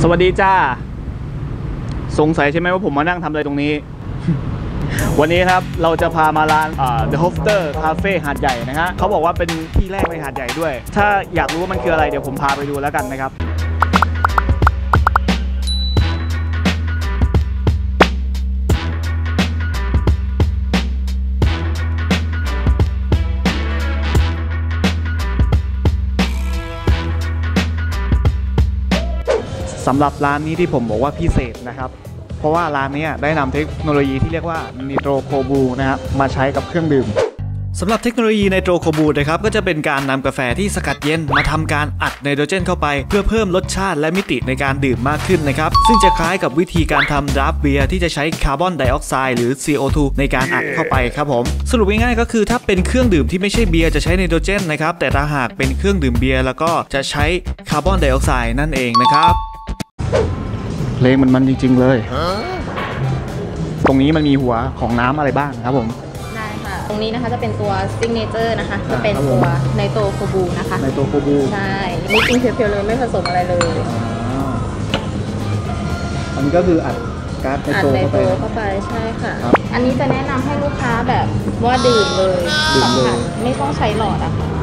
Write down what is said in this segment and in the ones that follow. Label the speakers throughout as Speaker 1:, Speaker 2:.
Speaker 1: สวัสดีจ้าสงสัยใช่ไหมว่าผมมานั่งทำอะไรตรงนี้ วันนี้ครับเราจะพามาร้านThe Hofter Cafe หาดใหญ่นะฮะเขาบอกว่าเป็นที่แรกในหาดใหญ่ด้วยถ้าอยากรู้ว่ามันคืออะไรเดี๋ยวผมพาไปดูแล้วกันนะครับสำหรับร้านนี้ที่ผมบอกว่าพิเศษนะครับเพราะว่าร้านนี้ได้นำเทคโนโลยีที่เรียกว่านิโตรโคบูนะครับมาใช้กับเครื่องดื่มสำหรับเทคโนโลยีไนโตรโคบูนะครับก็จะเป็นการนำกาแฟที่สกัดเย็นมาทำการอัดไนโตรเจนเข้าไปเพื่อเพิ่มรสชาติและมิติในการดื่มมากขึ้นนะครับซึ่งจะคล้ายกับวิธีการทำดราฟต์เบียร์ที่จะใช้คาร์บอนไดออกไซด์หรือ CO2 ในการอัดเข้าไปครับผมสรุปง่ายๆก็คือถ้าเป็นเครื่องดื่มที่ไม่ใช่เบียร์จะใช้ไนโตรเจนนะครับแต่ถ้าหากเป็นเครื่องดื่มเบียร์แล้วก็จะใช้คาร์บอนไดออกไซด์นั่นเองนะครับเพลงมันจริงๆเลยตรงนี้มันมีหัวของน้ำอะไรบ้างครับผม
Speaker 2: ได้ค่ะตรงนี้นะคะจะเป็นตัวซิกเนเจอร์นะคะจะเป็นตัวไนโตรโคบูนะคะ
Speaker 1: ไนโตรโคบู
Speaker 2: ใช่นี่กินเพียวๆเลยไม่ผสมอะไรเลย
Speaker 1: อันนี้ก็คืออัดก๊าซไนโตร
Speaker 2: เข้าไปใช่ค่ะอันนี้จะแนะนำให้ลูกค้าแบบว่าดื่มเลยสัมผัสไม่ต้องใช้หลอดอะค่ะ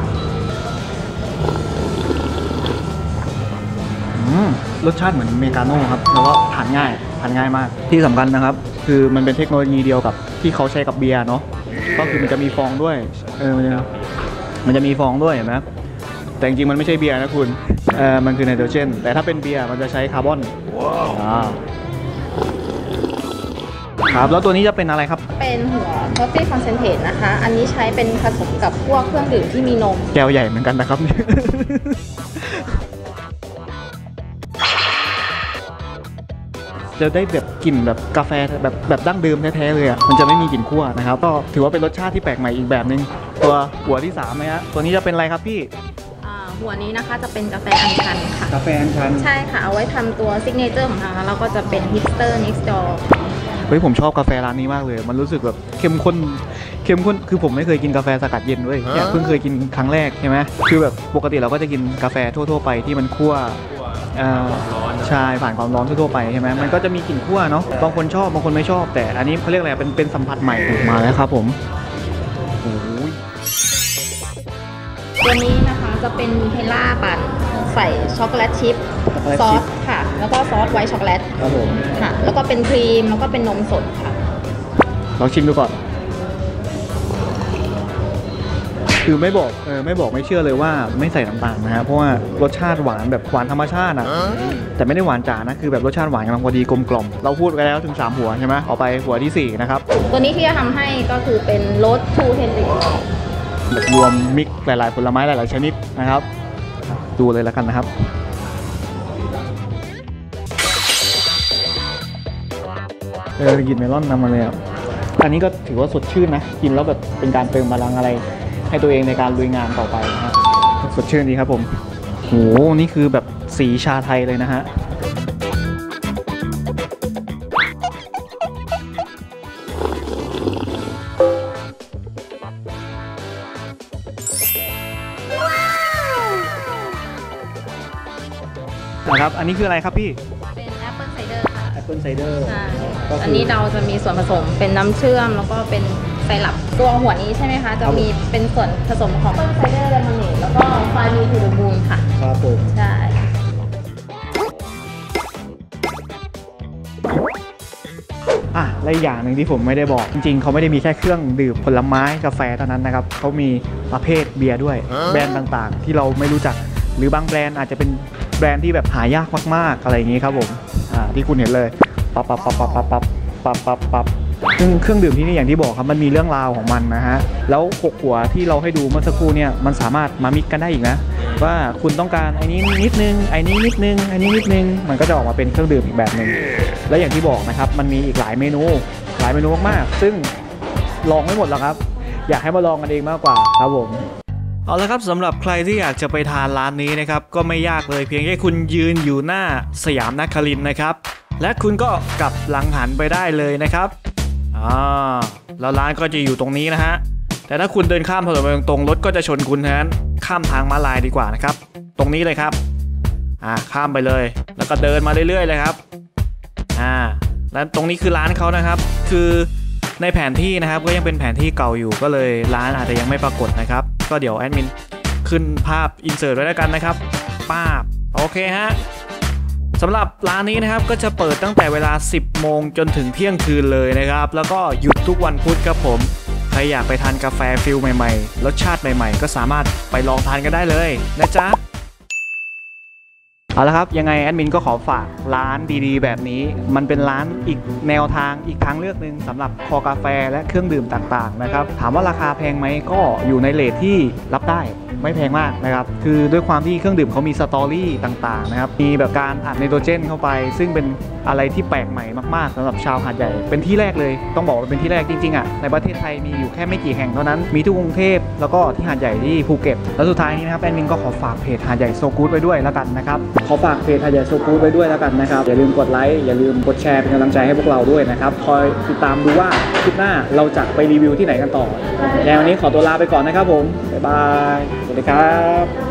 Speaker 1: รสชาติเหมือนเมกาโน่ครับแล้วก็ทานง่ายมากที่สำคัญนะครับคือมันเป็นเทคโนโลยีเดียวกับที่เขาใช้กับเบียร์เนาะก็คือมันจะมีฟองด้วยมันจะมีฟองด้วยเห็นไหมแต่จริงๆมันไม่ใช่เบียร์นะคุณมันคือไนโตรเจนแต่ถ้าเป็นเบียร์มันจะใช้คาร์บอนครับแล้วตัวนี้จะเป็นอะไรครับ
Speaker 2: เป็นหัว Coffee Concentrate นะคะอันนี้ใช้เป็นผสมกับพวกเครื่องดื่มที่มีนม
Speaker 1: แก้วใหญ่เหมือนกันนะครับจะได้แบบกลิ่นแบบกาแฟแบบดั้งเดิมแท้ๆเลยอ่ะมันจะไม่มีกลิ่นคั่วนะครับก็ถือว่าเป็นรสชาติที่แปลกใหม่อีกแบบนึงตัวหัวที่3ไหมฮะตัวนี้จะเป็นอะไรครับพี่
Speaker 2: หัวนี้นะคะจะเป็นกาแฟอัญชันค่ะ
Speaker 1: กาแฟอัญชัน
Speaker 2: ใช่ค่ะเอาไว้ทำตัวซิกเนเจอร์ของทางเราก็จะเป็นฮิปสเตอร์นิกส์ดอร์
Speaker 1: เฮ้ยผมชอบกาแฟร้านนี้มากเลยมันรู้สึกแบบเข้มข้นคือผมไม่เคยกินกาแฟสกัดเย็นด้วยเนี่ยเพิ่งเคยกินครั้งแรกใช่ไหมคือแบบปกติเราก็จะกินกาแฟทั่วๆไปที่มันคั่วใช่ผ่านความร้อนทั่วๆไปใช่ไหมมันก็จะมีกลิ่นคั่วเนาะบางคนชอบบางคนไม่ชอบแต่อันนี้เขาเรียกอะไรเป็นสัมผัสใหม่มาแล้วครับผมโอ้ย
Speaker 2: ตัวนี้นะคะจะเป็นนูเทลล่าปั่นใส่ช็อกโกแลตชิพซอสค่ะแล้วก็ซอสไวท์ช็อกโกแลต
Speaker 1: ครับผม
Speaker 2: ค่ะแล้วก็เป็นครีมแล้วก็เป็นนมสดค่ะ
Speaker 1: ลองชิมดูก่อนคือไม่บอกไม่เชื่อเลยว่าไม่ใส่น้ำตาลนะฮะเพราะว่ารสชาติหวานแบบหวานธรรมชาตินะแต่ไม่ได้หวานจ๋านะคือแบบรสชาติหวานกำลังพอดีกลมกล่อมเราพูดไปแล้วถึง3หัวใช่ไหมเอาไปหัวที่4นะครับ
Speaker 2: ตัวนี้ที่จะทำให้ก็คือเป็นรสทูเทนดิ
Speaker 1: แบบรวมมิกหลายๆผลไม้หลายๆชนิดนะครับดูเลยแล้วกันนะครับกินเมลอนนำมาเลยอันนี้ก็ถือว่าสดชื่นนะกินแล้วแบบเป็นการเติมพลังอะไรให้ตัวเองในการลุยงานต่อไปนะครับสดชื่นดีครับผมโหนี่คือแบบสีชาไทยเลยนะฮะนะครับอันนี้คืออะไรครับพี่
Speaker 2: เป็นแอปเปิลไซเดอร์ค่ะ
Speaker 1: แอปเปิลไซเดอร์
Speaker 2: อันนี้เราจะมีส่วนผสมเป็นน้ำเชื่อมแล้วก็เป็นไซรัปตัวหัวนี้ใช่ไหมคะจะมีเป็นส่วนผสมของแอปเปิลไซเดอร์เลมอนเนดแล้วก็ไฟมีทูดูบูนค่ะ
Speaker 1: ครับผม
Speaker 2: ใช่
Speaker 1: และอีกอย่างหนึ่งที่ผมไม่ได้บอกจริงๆเขาไม่ได้มีแค่เครื่องดื่มผลไม้กาแฟเท่านั้นนะครับเขามีประเภทเบียร์ด้วยแบรนด์ต่างๆที่เราไม่รู้จักหรือบางแบรนด์อาจจะเป็นแบรนด์ที่แบบหายากมากๆอะไรอย่างนี้ครับผมที่คุณเห็นเลยปั๊บซึ่งเครื่องดื่มที่นี่อย่างที่บอกครับมันมีเรื่องราวของมันนะฮะแล้ว6หัวที่เราให้ดูเมื่อสักครู่เนี่ยมันสามารถมามิกกันได้อีกนะว่าคุณต้องการไอ้นี้นิดนึงไอ้นี้นิดนึงไอ้นี้นิดนึงมันก็จะออกมาเป็นเครื่องดื่มอีกแบบนึงและอย่างที่บอกนะครับมันมีอีกหลายเมนูมากๆซึ่งลองไม่หมดแล้วครับอยากให้มาลองกันเองมากกว่าครับผมเอาละครับสำหรับใครที่อยากจะไปทานร้านนี้นะครับก็ไม่ยากเลยเพียงแค่คุณยืนอยู่หน้าสยามนครินทร์นะครับและคุณก็กลับหลังหันไปได้เลยนะครับแล้วร้านก็จะอยู่ตรงนี้นะฮะแต่ถ้าคุณเดินข้ามถนนไปตรงๆรถก็จะชนคุณนั้นข้ามทางม้าลายดีกว่านะครับตรงนี้เลยครับข้ามไปเลยแล้วก็เดินมาเรื่อยๆเลยครับแล้วตรงนี้คือร้านเขานะครับคือในแผนที่นะครับก็ยังเป็นแผนที่เก่าอยู่ก็เลยร้านอาจจะยังไม่ปรากฏนะครับก็เดี๋ยวแอดมินขึ้นภาพอินเสิร์ตไว้แล้วกันนะครับป้าบโอเคฮะสำหรับร้านนี้นะครับก็จะเปิดตั้งแต่เวลา 10 โมงจนถึงเที่ยงคืนเลยนะครับแล้วก็หยุดทุกวันพุธครับผมใครอยากไปทานกาแฟฟิลใหม่ๆรสชาติใหม่ๆก็สามารถไปลองทานกันได้เลยนะจ๊ะเอาละครับยังไงแอดมินก็ขอฝากร้านดีๆแบบนี้มันเป็นร้านอีกแนวทางอีกทางเลือกหนึ่งสำหรับคอกาแฟและเครื่องดื่มต่างๆนะครับถามว่าราคาแพงไหมก็อยู่ในเรทที่รับได้ไม่แพงมากนะครับคือด้วยความที่เครื่องดื่มเขามีสตอรี่ต่างๆนะครับมีแบบการอัดไนโตรเจนเข้าไปซึ่งเป็นอะไรที่แปลกใหม่มากๆสำหรับชาวหาดใหญ่เป็นที่แรกเลยต้องบอกว่าเป็นที่แรกจริงๆในประเทศไทยมีอยู่แค่ไม่กี่แห่งเท่านั้นมีที่กรุงเทพแล้วก็ที่หาดใหญ่ที่ภูเก็ตแล้วสุดท้ายนี้นะครับแอดมินก็ขอฝากเพจหาดใหญ่โซกู๊ดไว้ด้วยแล้วกันนะครับขอฝากเพจหาดใหญ่โซกู๊ดไว้ด้วยแล้วกันนะครับอย่าลืมกดไลค์อย่าลืมกดแชร์เป็นกำลังใจให้พวกเราด้วยนะครับคอยติดตามดูว่าคลิปหน้าเราจะไปรีวิวที่ไหนกันต่อแล้ววันนี้ขอตัวลาไปก่อนนะครับผมบ๊ายบายสวัสดีครับ